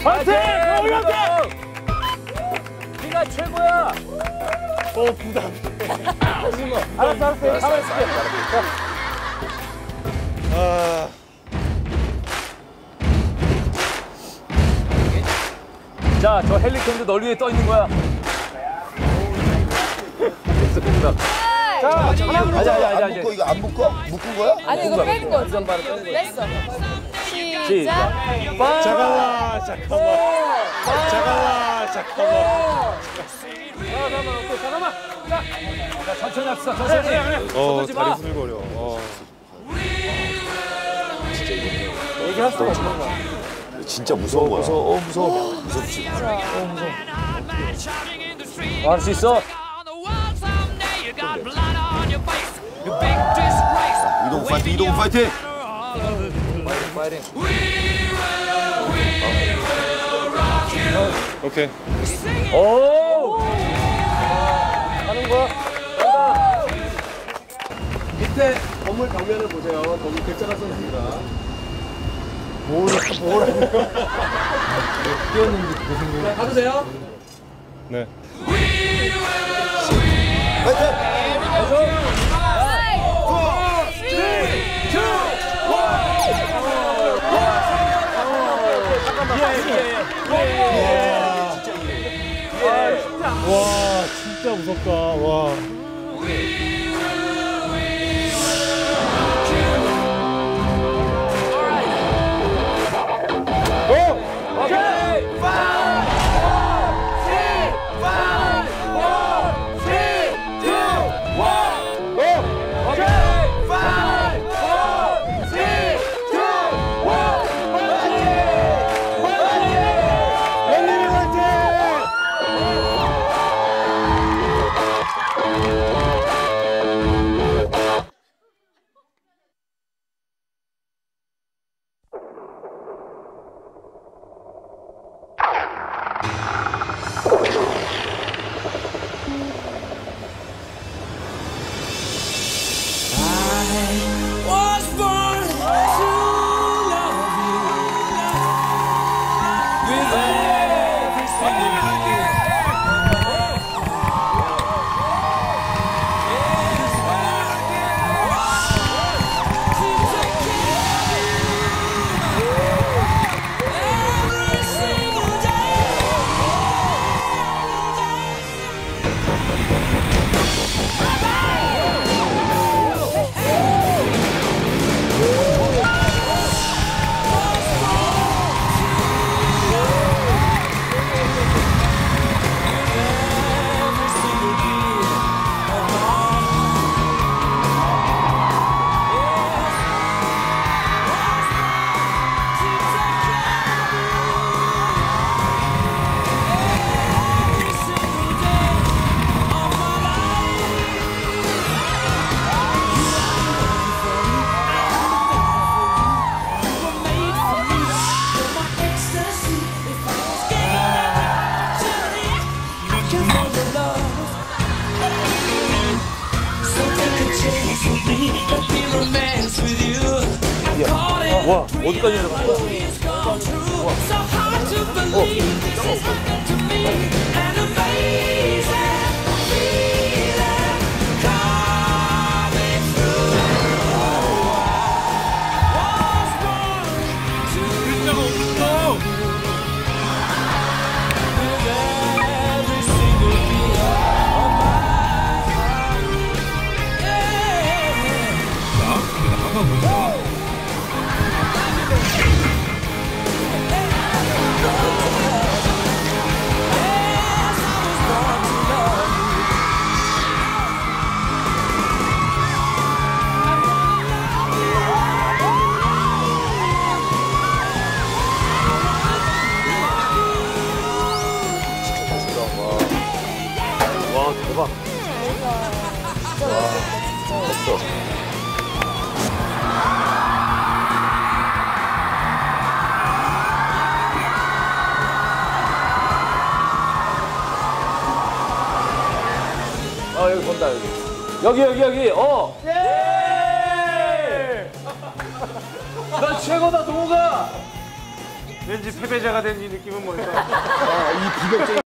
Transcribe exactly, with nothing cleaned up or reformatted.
화이팅! 화이팅! 네가 최고야. 어 부담. 알았어 알았어. 가만 있을게. 아. 자, 저 헬리콥터 널 위에 떠 있는 거야. 됐어, 됐어. 자, 하나 아니, 둘 아니, 셋. 아니, 안 아니. 묶어 이거 안 묶어? 묶은 거야? 아니 이거 뺀 거지. 우선바로 뺀 거지. 뺐어. 시작. 시작. 잠깐만, 잠깐만. 잠깐만, 잠깐만. 잠깐만, 잠깐만. 자, 자, 천천히 합시다, 천천히. 어, 서 다리 후들거려. 어. 진짜 이거 얘기할 수가 없는 거야. 진짜 무서운 거야. 무서워, 어, 무서워. 무섭지. 할 수 있어. 이동 파이팅, 이동 파이팅. 파이팅. 오케이. 오! 하는 거야? 간다. 밑에 건물 벽면을 보세요. 거기 글자가 써 있습니다. 뭐라, 뭐라. 뛰었는데 그게 생각나. 자, 가도 돼요? 네. 파이팅. 와, 진짜 무섭다. 와. 와, 어디까지 내려간 거야? 와, 대박. 와, 됐어. 아, 여기 본다, 여기. 여기, 여기, 여기. 어! 예! 난 최고다, 동우가! 왠지 패배자가 된 이 느낌은 뭘까? 아, 이 비격적인